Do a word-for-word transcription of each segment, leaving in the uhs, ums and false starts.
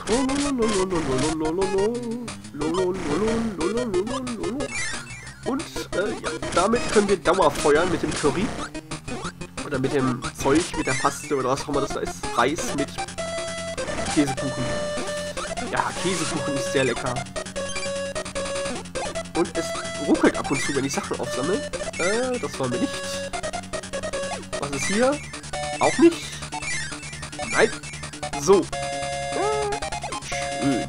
Und äh, ja, damit können wir Dauerfeuern mit dem Curry. Oder mit dem Zeug, mit der Paste oder was auch immer das da ist. Reis mit Käsekuchen. Ja, Käsekuchen ist sehr lecker. Und es ruckelt ab und zu, wenn ich Sachen aufsammle. Äh, das wollen wir nicht. Was ist hier? Auch nicht. Nein. So. Schön.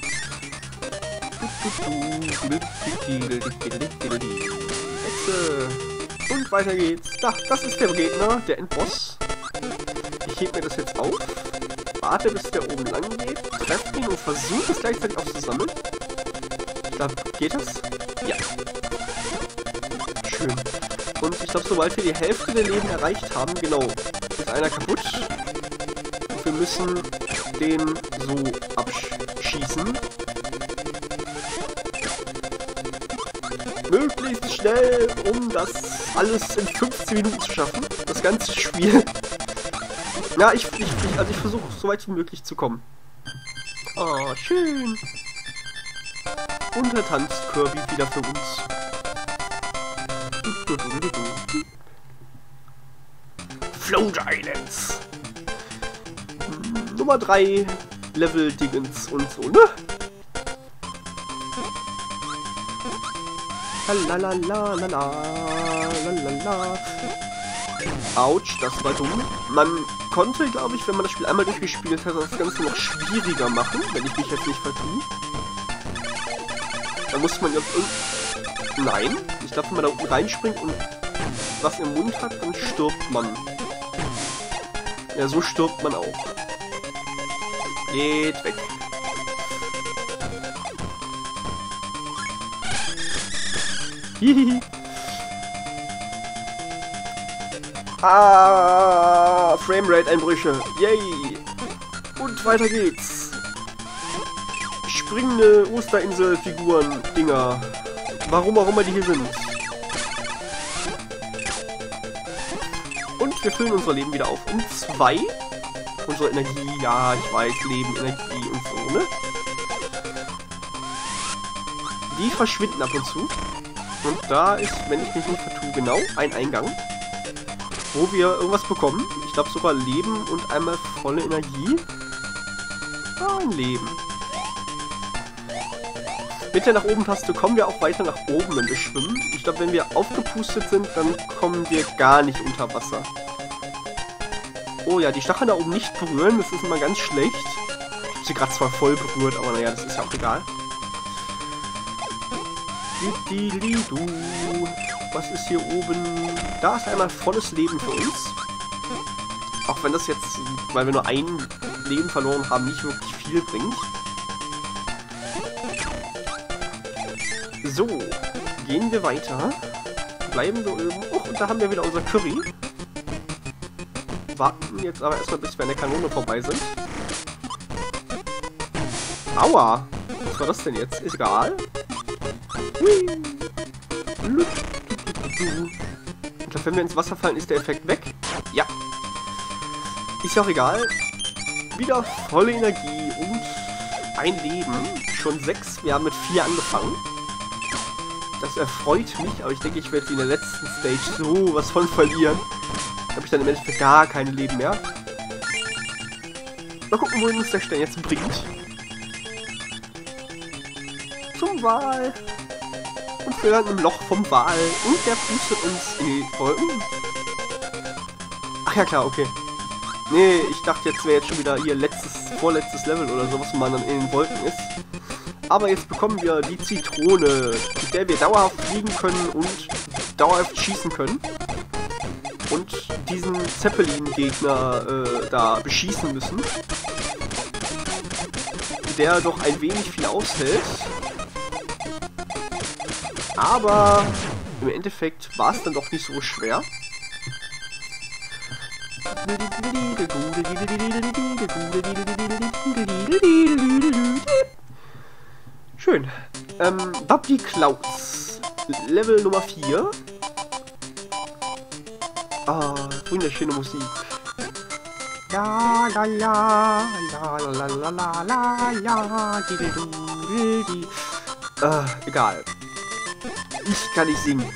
Hexe. Und weiter geht's. Da, das ist der Gegner, der Endboss. Ich heb mir das jetzt auf. Warte, bis der oben lang geht. Treffe ihn und versuche es gleichzeitig aufzusammellen. Ich glaube, geht das? Ja. Schön. Und ich glaube, sobald wir die Hälfte der Leben erreicht haben, genau, ist einer kaputt. Und wir müssen den so abschießen. Möglichst schnell, um das alles in fünfzehn Minuten zu schaffen. Das ganze Spiel. Ja, ich, ich, ich also ich versuche so weit wie möglich zu kommen. Oh, schön. Und da tanzt Kirby wieder für uns. Float Islands. Nummer drei Level Dingens und so, ne? Lalalala. Autsch, das war dumm. Man konnte, glaube ich, wenn man das Spiel einmal durchgespielt hat, das Ganze noch schwieriger machen, wenn ich mich jetzt nicht vertue. Da muss man jetzt irgendwie... Nein, ich glaube, wenn man da unten reinspringt und was im Mund hat, dann stirbt man. Ja, so stirbt man auch. Geht weg. Hihihi. Ah, Framerate-Einbrüche. Yay. Und weiter geht's. Springende Osterinsel-Figuren-Dinger. Warum auch immer die hier sind. Und wir füllen unser Leben wieder auf. Um zwei. Unsere Energie, ja, ich weiß, Leben, Energie und so, ne? Die verschwinden ab und zu. Und da ist, wenn ich mich nicht vertue, genau ein Eingang, wo wir irgendwas bekommen. Ich glaube sogar Leben und einmal volle Energie. Ah, ein Leben. Mit der nach oben Taste kommen wir auch weiter nach oben, wenn wir schwimmen. Ich glaube, wenn wir aufgepustet sind, dann kommen wir gar nicht unter Wasser. Oh ja, die Stacheln da oben nicht berühren, das ist immer ganz schlecht. Ich habe sie gerade zwar voll berührt, aber naja, das ist ja auch egal. Was ist hier oben? Da ist einmal volles Leben für uns. Auch wenn das jetzt, weil wir nur ein Leben verloren haben, nicht wirklich viel bringt. So, gehen wir weiter. Bleiben wir oben. Oh, und da haben wir wieder unser Curry. Warten jetzt aber erstmal, bis wir an der Kanone vorbei sind. Aua! Was war das denn jetzt? Ist egal. Ich glaube, wenn wir ins Wasser fallen, ist der Effekt weg. Ja. Ist ja auch egal. Wieder volle Energie und ein Leben. Schon sechs. Wir haben mit vier angefangen. Das erfreut mich, aber ich denke, ich werde sie in der letzten Stage so was von verlieren. Da habe ich dann im Endeffekt gar keine Leben mehr. Mal gucken, wohin uns der Stern jetzt bringt. Zum Wal. Und wir landen im Loch vom Wal. Und der pustet uns in die Wolken. Ach ja, klar, okay. Nee, ich dachte, jetzt wäre jetzt schon wieder hier letztes, vorletztes Level oder sowas, wo man dann in den Wolken ist. Aber jetzt bekommen wir die Zitrone, mit der wir dauerhaft fliegen können und dauerhaft schießen können. Und diesen Zeppelin-Gegner äh, da beschießen müssen. Der doch ein wenig viel aushält. Aber im Endeffekt war es dann doch nicht so schwer. Schön. Ähm, Bubbly Clouds. Level Nummer vier. Ah, wunderschöne Musik. Ja, ja, ja, ja, la, la, la, la, ja, die, die, die, die. Äh, egal. Ich kann nicht singen.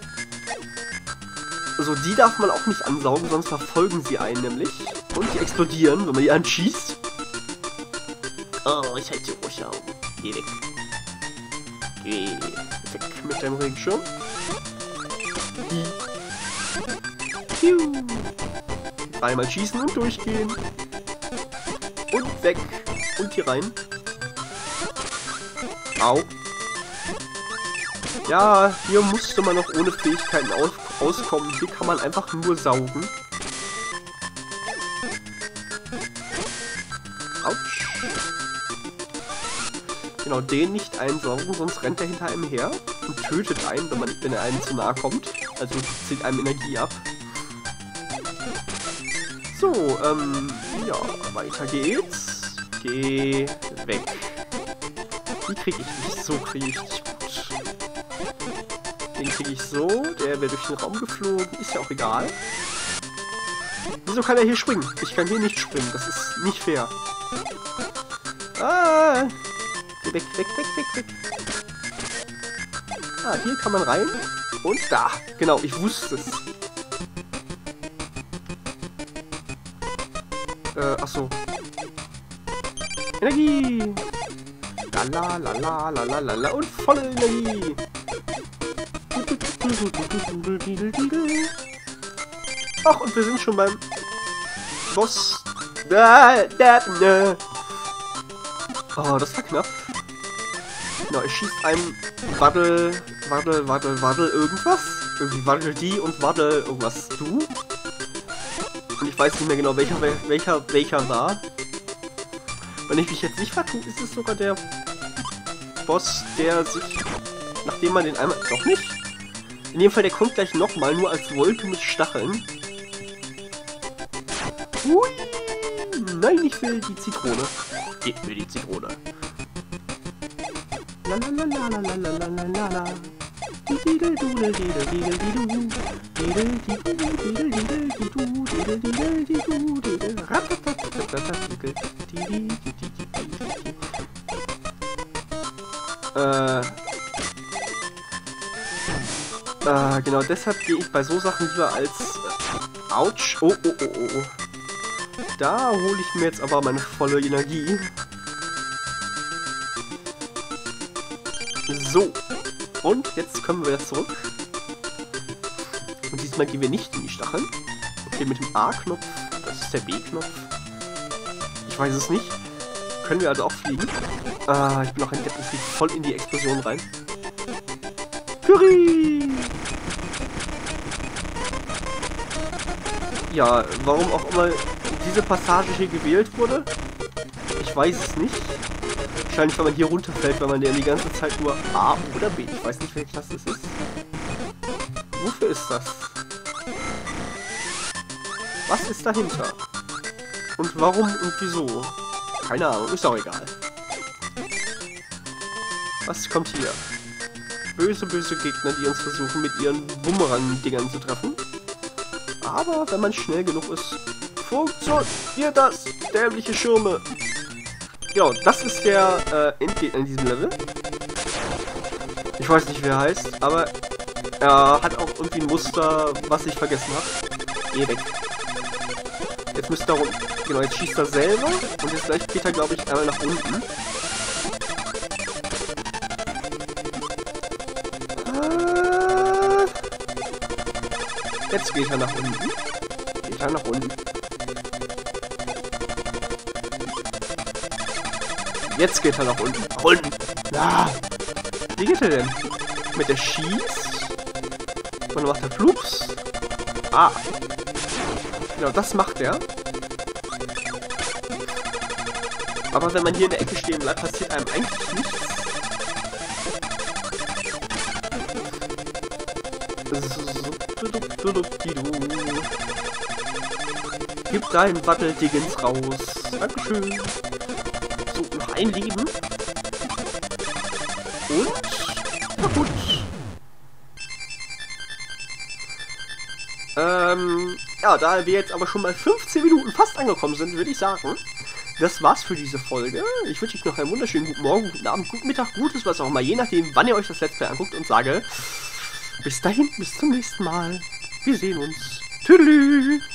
Also die darf man auch nicht ansaugen, sonst verfolgen sie einen nämlich. Und die explodieren, wenn man die anschießt. Oh, ich halte die Ruhe. Geh weg. Geh weg mit deinem Regenschirm. Piu. Einmal schießen und durchgehen. Und weg. Und hier rein. Au. Ja, hier musste man noch ohne Fähigkeiten aus auskommen. Hier kann man einfach nur saugen. Autsch. Genau, den nicht einsaugen, sonst rennt er hinter einem her und tötet einen, wenn, man, wenn er einem zu nahe kommt. Also zieht einem Energie ab. So, ähm, ja, weiter geht's. Geh weg. Die kriege ich nicht, so kriege ich nicht gut. Den kriege ich so, der wäre durch den Raum geflogen, ist ja auch egal. Wieso kann er hier springen? Ich kann hier nicht springen, das ist nicht fair. Ah! Geh weg, weg, weg, weg, weg. Ah, hier kann man rein. Und da. Genau, ich wusste es. Äh, achso. Energie! La la la la la la la und volle Energie! Ach, und wir sind schon beim Boss. Oh, das war knapp. Genau, er schießt einem Waddel, Waddel, Waddel, Waddel irgendwas. Irgendwie Waddel die und Waddel irgendwas du. Und ich weiß nicht mehr genau, welcher welcher welcher war. Wenn ich mich jetzt nicht vertue, ist es sogar der Boss, der sich, nachdem man den einmal... Doch nicht? In jedem Fall, der kommt gleich nochmal, nur als Wolke mit Stacheln. Hui! Nein, ich will die Zitrone. Gib mir die Zitrone. La la la la la la la la la la. Äh, äh, genau, deshalb gehe ich bei so Sachen lieber als... Äh, Autsch! Oh, oh, oh, oh, oh. Da hole ich mir jetzt aber meine volle Energie. So. Und jetzt können wir wieder zurück. Und diesmal gehen wir nicht in die Stacheln. Okay, mit dem A-Knopf. Das ist der B-Knopf. Ich weiß es nicht. Können wir also auch fliegen. Ah, ich bin noch ein Depp, ich fliege voll in die Explosion rein. Curry! Ja, warum auch immer diese Passage hier gewählt wurde, ich weiß es nicht. Wahrscheinlich, weil man hier runterfällt, weil man ja die ganze Zeit nur A oder B. Ich weiß nicht, welche Klasse es ist. Wofür ist das? Was ist dahinter? Und warum und wieso? Keine Ahnung, ist auch egal. Was kommt hier? Böse, böse Gegner, die uns versuchen, mit ihren Bumerang-Dingern zu treffen. Aber wenn man schnell genug ist, funktioniert das! Dämliche Schirme! Genau, das ist der äh, Endgegner in diesem Level. Ich weiß nicht, wie er heißt, aber er hat auch irgendwie ein Muster, was ich vergessen habe. Geh weg. Jetzt müsste er rum. Genau, jetzt schießt er selber und jetzt gleich geht er, glaube ich, einmal nach unten. Ah. Jetzt geht er nach unten. Geht er nach unten. Jetzt geht er nach unten. Nach unten. Ja. Wie geht er denn? Mit der Schieß? Und dann macht er Flups. Ah. Genau, das macht er. Aber wenn man hier in der Ecke stehen bleibt, passiert einem eigentlich nichts. Gib dein Wattel-Dingens raus. Dankeschön. So, noch ein Leben. Und kaputt. Ähm, Ja, da wir jetzt aber schon mal fünfzehn Minuten fast angekommen sind, würde ich sagen, das war's für diese Folge. Ich wünsche euch noch einen wunderschönen guten Morgen, guten Abend, guten Mittag, gutes, was auch immer, je nachdem, wann ihr euch das Let's Play anguckt und sage, bis dahin, bis zum nächsten Mal. Wir sehen uns. Tschüss.